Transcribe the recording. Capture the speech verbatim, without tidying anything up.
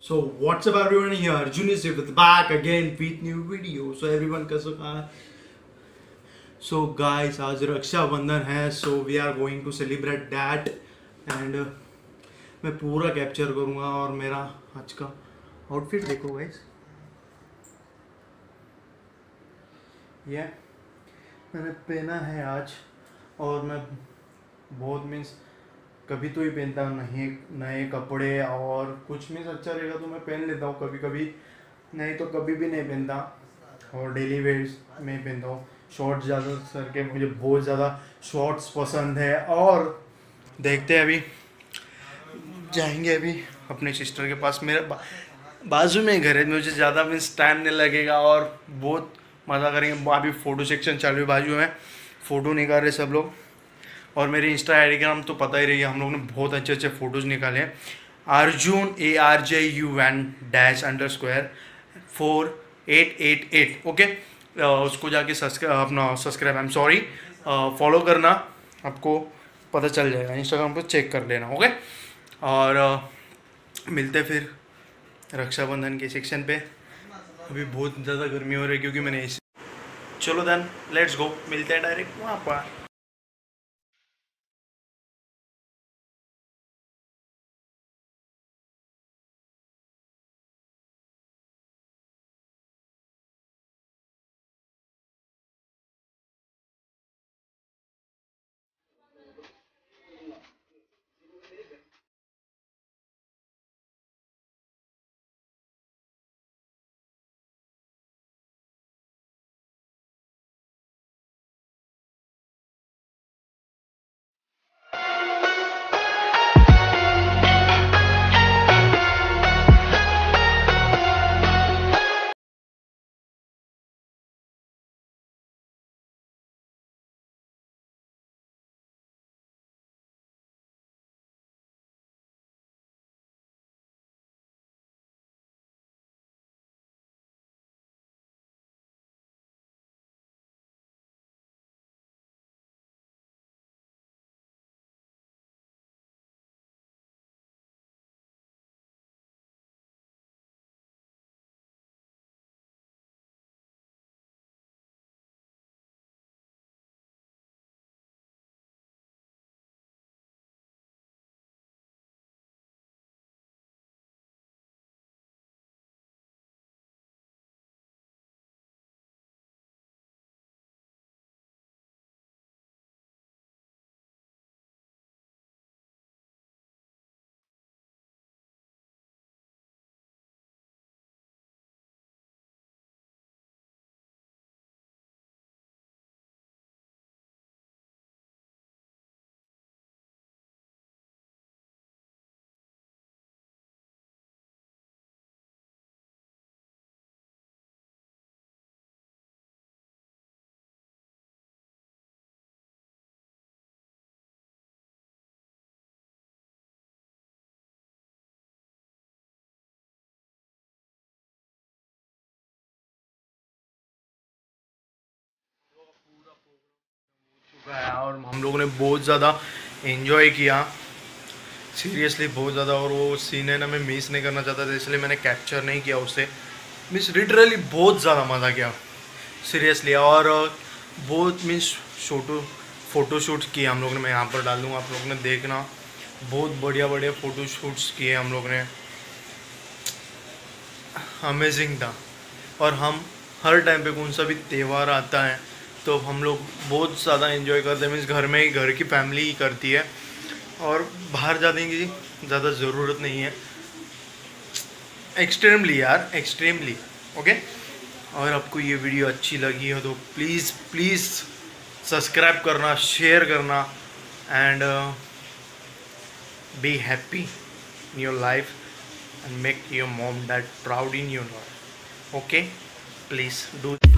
So what's up everyone, here Arjun is here with back again with new video. So everyone कैसे कहाँ है? So guys, आज रक्षाबंधन है, so we are going to celebrate that and uh, मैं पूरा capture करूँगा और मेरा आज का आउटफिट देखो गाइस, ये मैंने पहना है आज और मैं बहुत मीन्स कभी तो ही पहनता नहीं नए कपड़े, और कुछ मीन्स अच्छा रहेगा तो मैं पहन लेता हूँ कभी कभी, नहीं तो कभी भी नहीं पहनता। और डेली वेयर्स में पहनता हूँ शॉर्ट्स ज़्यादा सर के, मुझे बहुत ज़्यादा शॉर्ट्स पसंद है। और देखते हैं अभी जाएंगे अभी अपने सिस्टर के पास, मेरे बा, बाजू में घर है, मुझे ज़्यादा मीन्स टाइम नहीं लगेगा और बहुत मज़ा करेंगे। अभी फ़ोटो सेक्शन चालू है बाजू में, फ़ोटो निकाल रहे सब लोग। और मेरे इंस्टा आई डी का नाम तो पता ही रही है, हम लोगों ने बहुत अच्छे अच्छे फ़ोटोज़ निकाले हैं। Arjun A R J U N dash under square four eight eight eight okay, उसको जाके सब्सक्राइब अपना subscribe I am sorry follow करना, आपको पता चल जाएगा, इंस्टाग्राम पर चेक कर लेना ओके। और uh, मिलते फिर रक्षाबंधन के सेक्शन पे। अभी बहुत ज़्यादा गर्मी हो रही है क्योंकि मैंने इस चलो देन लेट्स गो, मिलते हैं डायरेक्ट वहाँ पर। और हम लोगों ने बहुत ज़्यादा एंजॉय किया, सीरियसली बहुत ज़्यादा। और वो सीन है ना, मैं मिस नहीं करना चाहता था, इसलिए मैंने कैप्चर नहीं किया उससे। मीन्स लिटरली बहुत ज़्यादा मज़ा किया सीरियसली। और बहुत मीन्स फोटो फ़ोटो शूट किए हम लोग ने, मैं यहाँ पर डाल दूँगा, आप लोग ने देखना, बहुत बढ़िया बढ़िया फ़ोटो शूट्स किए हम लोग ने, अमेजिंग था। और हम हर टाइम पे कौन सा भी त्यौहार आता है तो हम लोग बहुत ज़्यादा एंजॉय करते हैं, मीन्स घर में ही घर की फैमिली ही करती है, और बाहर जाने की ज़्यादा ज़रूरत नहीं है, एक्सट्रीमली यार एक्सट्रीमली ओके। और आपको ये वीडियो अच्छी लगी हो तो प्लीज़ प्लीज़ सब्सक्राइब करना, शेयर करना, and be happy in your life and make your mom dad proud in your life, okay? Please do